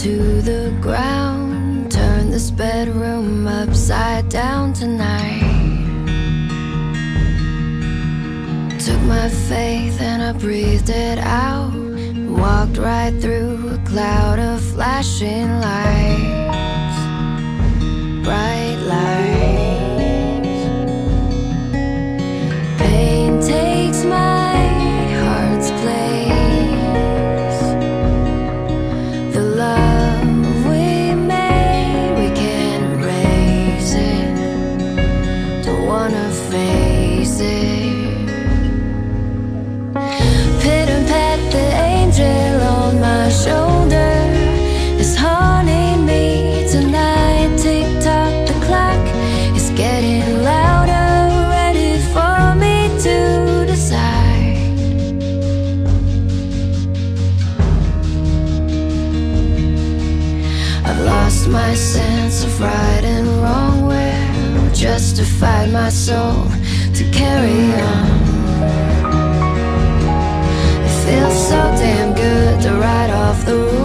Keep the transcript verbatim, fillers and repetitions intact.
to the ground. Turn this bedroom upside down tonight. Took my faith and I breathed it out. Walked right through a cloud of flashing lights, bright lights. Pain takes my heart's place. The love we made, we can't erase it. Don't wanna face it. Pit and pat the angel on my shoulder is haunting me tonight. Tick tock, the clock is getting louder, ready for me to decide. I've lost my sense of right and wrong, where I justified my soul to carry on. Feels so damn good to ride off the road.